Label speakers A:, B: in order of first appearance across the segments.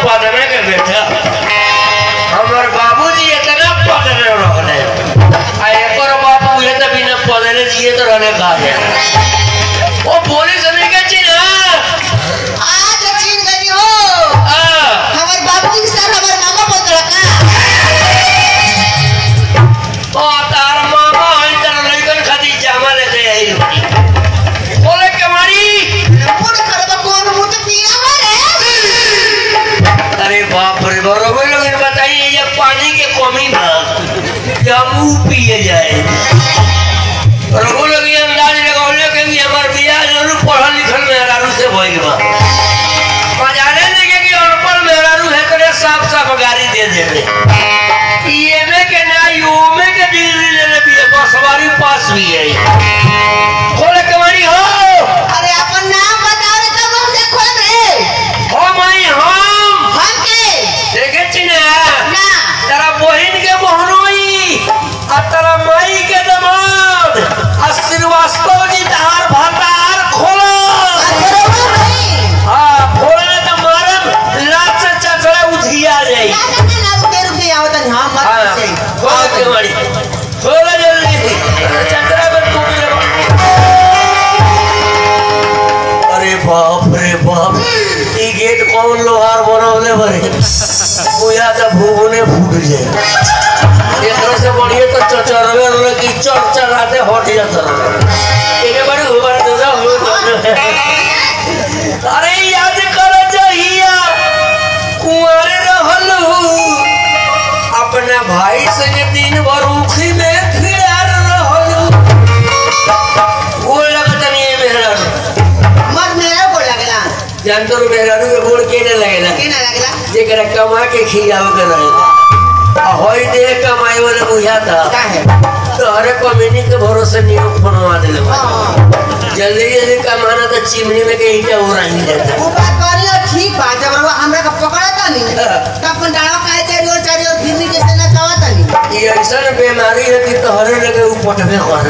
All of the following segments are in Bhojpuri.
A: पदने के बेटा हमार बाबूजी इतना पदने रहले आ एकर बापू ये तो बिना पदने जिए तो रहने का है वो बोले समय के चिन्ह
B: आज चिन्ह गई हो हमार बाबूजी के साथ हमार मामा बोल रहा
A: ओ तार मामा अंदर लइकन खाती जामा लेके आई बोले कमारी
B: पूरे करबा कौन मुझे पिया रे
A: अरे बाप रे बरोबर लोग बताइए ये पानी के कमी ना या मुंह पिए जाए बरोबर लोग ये अंदाज लगाओले कि हमार बियाह जरूर पढ़ल लिखल मेहरारू से भइल बा मजाने देखे कि अनपढ़ मेहरारू है करे साफ साफ गाड़ी दे देवे ये में के ना यू में के डिग्री ले ले भी बस सवारी पास भी है खोले कमारी हो
B: अरे अपन नाम बताओ रे तब हम देखो रे
A: हो माई हम
B: के
A: देखे चिन्ह
B: ना
A: तेरा बहन के बहनोई और तेरा माई के दमाद श्रीवास्तव जी धार भातार खोलो
B: बरोबर नहीं
A: हाँ खोलने तो मारम लात से चचड़ा उधिया जाए
B: ना रुके आवत नहीं हां मत से
A: खोल के मारी खोलो जल्दी चचड़ा पर तू अरे बाप ये गेट कौन लोहार बनवले बरे बुया तो भूने फूट जाए एक से बढ़िया तो चचरवे रोले की चढ़ाते हट जाता इने बड़ी हुबर दूसरा हो अरे याद कर जहिया कुंवर रहलू अपना भाई संगे दिन भर उखी में फिरार रहलू गोल लगतनी है मेहरारू
B: मत मेरा को लगला
A: जानतो मेहरारू के गोल केने लगेला
B: के ना लगला
A: जेकरा कमा के खियाव के रहेला होई दे कमाई वाले बुझा था
B: का है
A: तो हरे कम्युनी के भरोसे नियोग बनवा देले जल्दी जल्दी कमाना तो चिमनी में के ईटा हो रही जाता
B: वो बात करियो ठीक बात जब हमरा का पकड़ा था नहीं तब अपन डालो काहे चारी और फिरनी कैसे ना कवा था नहीं
A: ये ऐसा बीमारी है कि तो हरे लगे उपटबे कर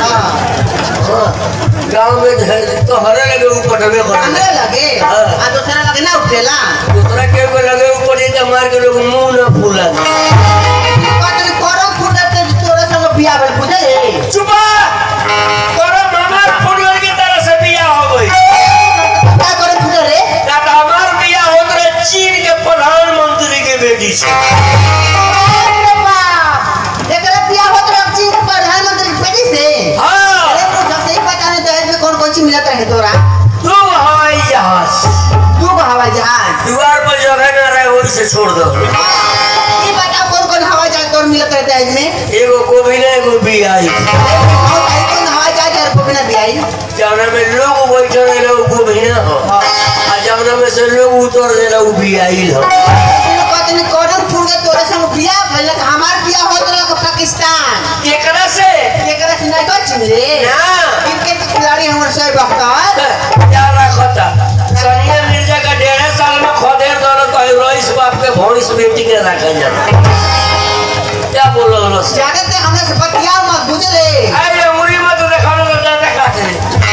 A: गांव में तो हरे लगे उपटबे कर
B: हमरे लगे आ दूसरा लगे ना उठेला
A: दूसरा के लगे ऊपर ये मार के लोग मुंह ना फूला
B: कतन करम फुटत के तोरा संग बियाह भेल बुझे
A: चुपा तोरा मामा फुटबॉल की तरह से बियाह हो गई
B: का करम फुटे रे
A: दादा हमार बियाह होत रहे चीन के प्रधानमंत्री के बेटी से
B: अरे बाप एकरा बियाह होत रह चीन प्रधानमंत्री के बेटी से
A: हां
B: अरे तो जब से ही पता नहीं दहेज में कौन कौन चीज मिलता है तोरा
A: तू हवाई जहाज
B: तू हवाई जहाज
A: दीवार पर जगह न रहे वही से छोड़ दो
B: ये बता कौन कौन हवाई जहाज तोर मिलता है दहेज में
A: एगो को भी नहीं एगो भी आई
B: कौन हवाई जहाज और को बिना बियाई
A: जौना में लोग बैठे रहे वो को भी ना हो आ जौना में से लोग उतर देला वो भी आई हो
B: कतन करम फुट के तोरा संग बियाह भेल हमार बियाह होत रह पाकिस्तान
A: एकरा से
B: नहीं कर रे
A: ना
B: क्रिकेट खिलाड़ी हमर से बख्तर
A: क्या रखता सनिया मिर्जा का 1.5 साल में खदेर दोनों तो रईस बाप के भैंस बेटी के रखा जाता क्या बोलो
B: जाने से हमने से बतिया मत बुझले
A: अरे मुरी मत देखा लो जाता खाते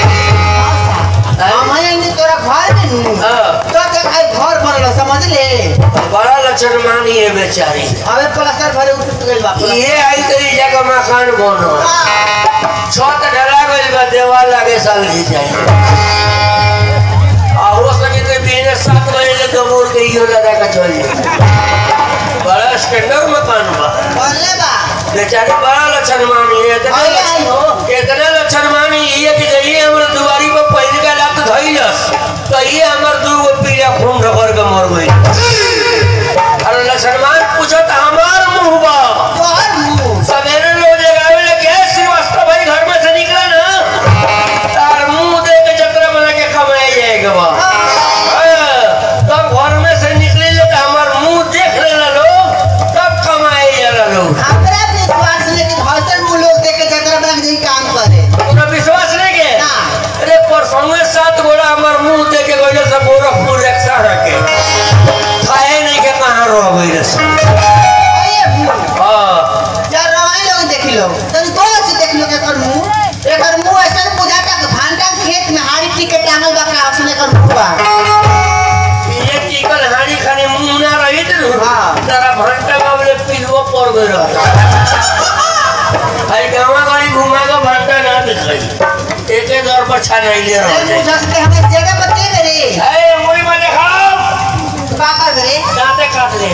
B: हम आए नहीं तोरा घर में नु तो देख भाई घर बनल समझ ले
A: बड़ा लक्षण मानी है बेचारी
B: अबे प्लास्टर भरे उठ गइल बा
A: ये आई तेरी जगह मकान बनो छत ढला गइल बा देवाल लागे साल जी जाए आ हो सके तो दिन 7 बजे ले दमोर के इयो लगा के चल जाए बड़ा स्टैंडर्ड मकान बा
B: बोले बा
A: बेचारी बड़ा लक्षण मानी है कितना लक्षण मानी ये कि ये हमर दुआरी पर पहले का लात धइलस तो ये हमर दू गो पीला खून रगड़ के मर गई अरे लक्षण मान पूछो तो हमार मुंह बा
B: तोहर मुंह
A: सवेरे रोज जगावे लगे श्रीवास्तव भाई घर में से निकला ना तार मुंह दे के जतरा बना के कमाए जाएगा बा तब घर में से निकले ले तो हमार मुंह देख लेला लोग तब कमाए जाला लोग
B: हमरा विश्वास नहीं कि हसन मुंह लोग देख के जतरा बना के काम करे
A: तोरा विश्वास नहीं के
B: ना
A: अरे परसों 7 गोड़ा हमार मुंह देख के गइल से गोरखपुर रिक्शा रखे खाए नहीं के कहां रह गइल हो गए भाई गाँव गाड़ी घुमा के भरता ना दिखाई एक दौर पर छा नहीं ले रहा
B: ए मुझे से हमें जगह बता रे
A: ए मुई में दिखाओ
B: पापा रे
A: दांते काट ले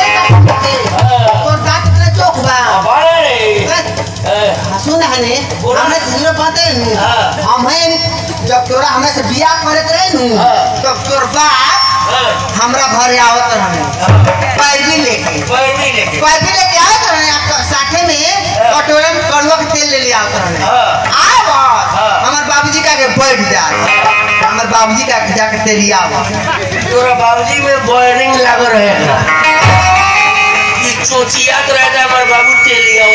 B: तो दांत इतना चोक बा
A: बारे रे
B: सुन है ने हमने जीरो बातें नहीं हम है जब तोरा हमें से बियाह करत रहे नु तब तोर बाप हमरा घर आवत रहे पैबी लेके आवत रहे आपका साथे में कटोरा में कड़वा के तेल ले ले आवत रहे आवा हमर बाबूजी का के बैठ जा हमर बाबूजी का जाके तेल लिया आवा
A: तोरा बाबूजी में बॉयलिंग लाग रहेगा ये चोचियात रहता हमर बाबू तेल लिया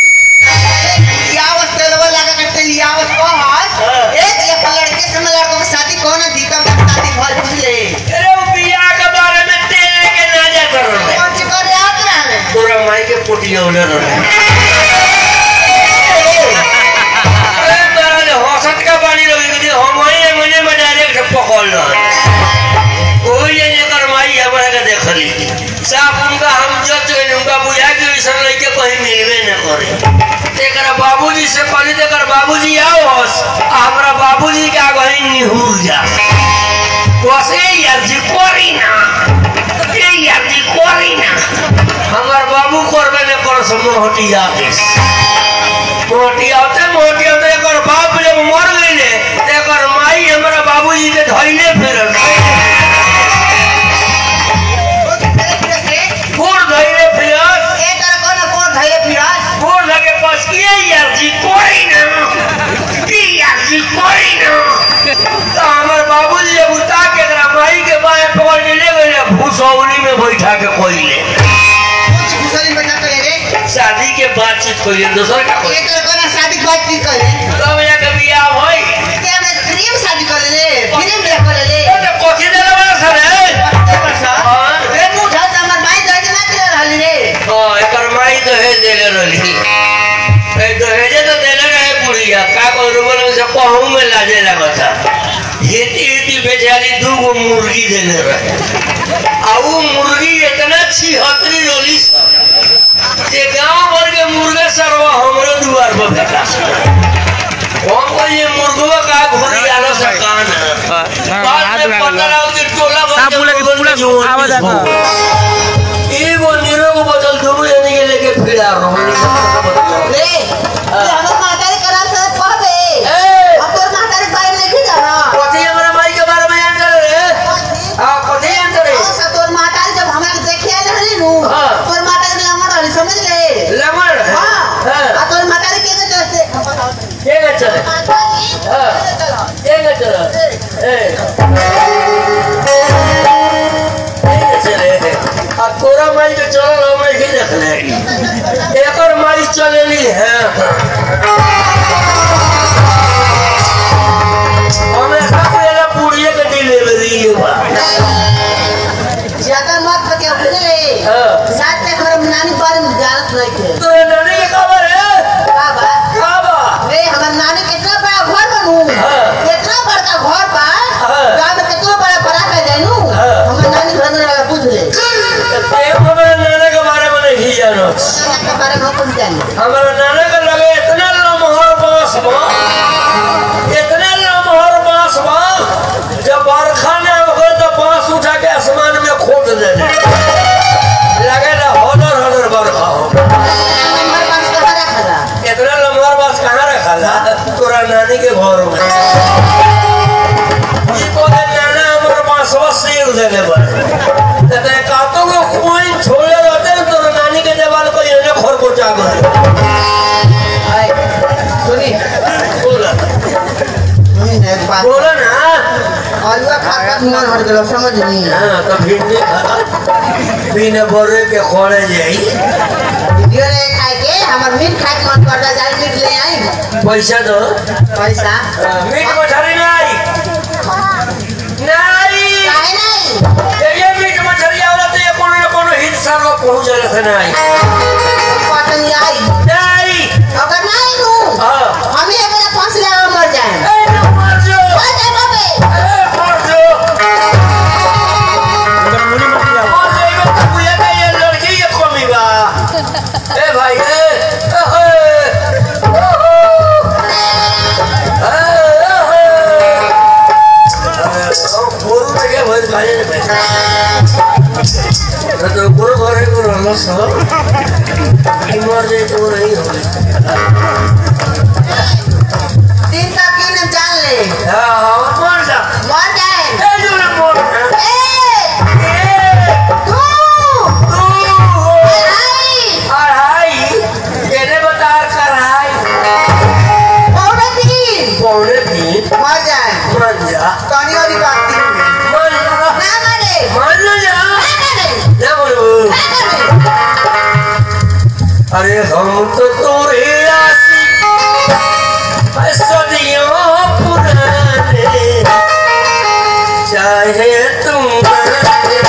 B: आवत तेलवा लगा के तेल लिया आवत को हाथ एक लड़के से लड़कों की शादी कौन दी तब शादी भर बुझले
A: अरे वो बियाह के बारे में तेल लेके ना जा करो
B: कौन सी कर याद रहे
A: तोरा माई के पोटिया उले रहे अरे तोरा ने हौसत का पानी लगे कि हम ही मुझे में डायरेक्ट पकड़ लो कोई ये कर माई हमरा के देख ली साफ उनका हम जज गए उनका बुझा के ऐसा लड़के कहीं मिलवे न करे तेरा बाबूजी से कहली तेरा बाबूजी आओ हमरा बाबूजी के आगे निहुर जा वैसे यार जी कोरी ना ये यार जी कोरी ना हमार बाबू करबे न कर मोहटी आके मोहटी आते एकर बाप जब मर गइले एकर माई हमरा बाबूजी के धइले फिरल फोड़ धइले फिरल
B: ए तर कोन फोड़ धइले फिरल
A: फोड़ लगे बस किए यार जी कोरी ना की यार जी कोरी ना तो हमार बाबूजी जब उठा के तेरा माई के बाएं पकड़ के ले गए भूसौली में बैठा के कोइले
B: भूसौली में बैठा के रे
A: शादी के बातचीत कोइले दूसर का कोई
B: एक कोना शादी बातचीत करे
A: तब या कभी आ होई
B: के हमें प्रेम शादी करे ले प्रेम ले करे ले
A: तो कोठी दे वाला सर है हां
B: ए मुझा हमर माई दहेज ना दे रहली रे
A: हां एकर माई दहेज देले रहली ए दहेज तो देले रहे बुढ़िया का को रुबल से कहूं में लाजे लगता हेती बेचारी दूगो मुर्गी देले रहे आ वो मुर्गी इतना छिहतरी रोली जे गांव भर के मुर्गा सरवा हमरो दुआर पर बैठा हम को ये मुर्गवा का घोड़ी आलो से कान बाद में पता लगा कि टोला
C: साहब बोले कि पूरा आवाज आता
A: एगो नीरो को बदल दोनों यानी के लेके फिरा रहो
B: रे हम मातारी कराम से कहबे अब तोर मातारी बारे नहीं जाना
A: कोठी हमरा माई के बारे में जानल रे हां कोठी जानल रे
B: सब तोर मातारी जब हमरा देखे आले रहली नु तोर मातारी लमड़ रहली समझ ले लमड़ हां आ तोर मातारी के जैसे
A: के चले हां के चले आ तोरा माई के चलल हम नहीं देख ले एकर माई चलेली है हमें सब एला पूड़िए के डिलीवरी हुआ
B: ज्यादा मत के बुझले साथ में हमरा नानी बारे में जानत नहीं थे
A: तोरे नानी के खबर है
B: बाबा रे हमर नानी कितना बड़ा घर बनू कितना बड़का घर बा गांव में कितना बड़ा बड़ा कर देनु हमर नानी घर में बुझ ले
A: ते हमारे नाना के बारे में नहीं जानो
B: नाना के बारे में कुछ जानी
A: हमारे नाना के लगे इतना लमहर बांस बा जब बरखा ने होकर तो बांस उठा के आसमान में खोद देने लगे ना होदर बरखा हो इतना लंबा बांस कहाँ रखा था तोरा नानी के घर में इसको नाना हमारे बांसवा सील देने पर ते कातो को कोई छोड़े रहते हैं तोरा नानी के देवाल को ये खरगोचा गए
B: सुनी
A: बोला ना
B: अलवा खाता धुआं हट गलो समझ नहीं
A: हां तो भिंडी बिना बोरे के खोले जाई
B: वीडियो ले खाए के हमर मीट खाए के मन करदा जाई मीट ले आई
A: पैसा दो
B: पैसा
A: मीट मछली नहीं
B: काहे नहीं
A: ये मीट मछली आवला तो ये कोनो न कोनो हिस्सा रो पहुंच जाले से नहीं
B: पटन आई
A: नहीं
B: अगर नहीं नु
A: हां
B: हम ये मेरा फांसी लगा मर जाए
A: ए मर जो
B: मर जाए बाबे
A: मर जो और ये तो बुया का ये लड़की ये कमी बा तो गुरु घरे को रहना सब मर जाए तो नहीं हो
B: तीन का किन जान ले
A: हां मर जा
B: मर जाए
A: ए जो ना मर हाय केने बता कर हाय पौने तीन
B: मर जाए
A: मर जा
B: कहानी वाली बात थी
A: मर
B: ना मरे
A: मर जा ना बोलो अरे हम तो तोरे आशिक सदियों पुराने चाहे तुम